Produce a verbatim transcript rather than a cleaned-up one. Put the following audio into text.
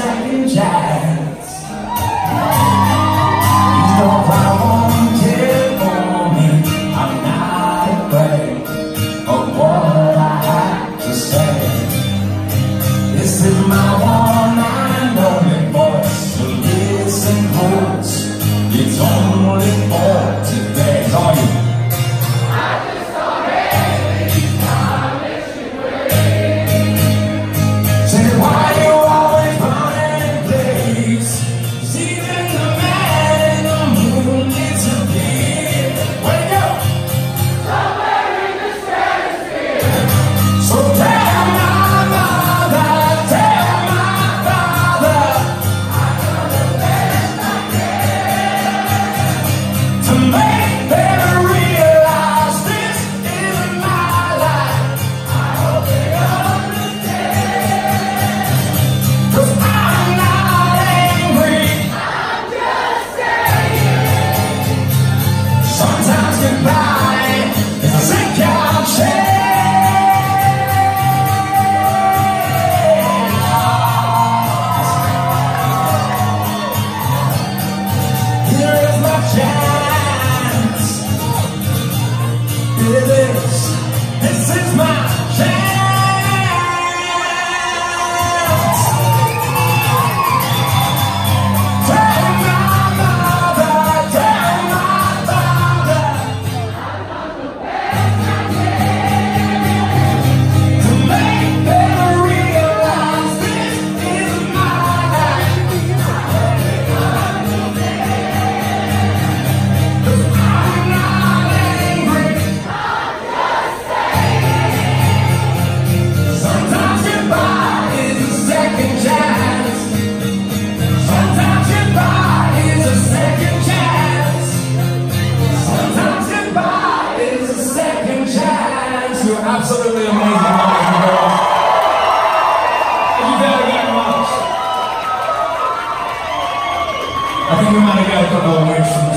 second chance. Please don't cry, won't it for me? I'm not afraid of what I have to say. This is my one and only voice, so listen close. It's only for today. Are you? This is my chance. Tell my mother, tell my father, I'm on the best I can to make them realize this is my life. I hope they understand, 'cause I'm not angry. Sometimes goodbye is a second chance. Sometimes goodbye is a second chance. Sometimes goodbye is a second chance. You're absolutely amazing, guys and girls. Thank you very, very much. I think we might have got a couple of weeks from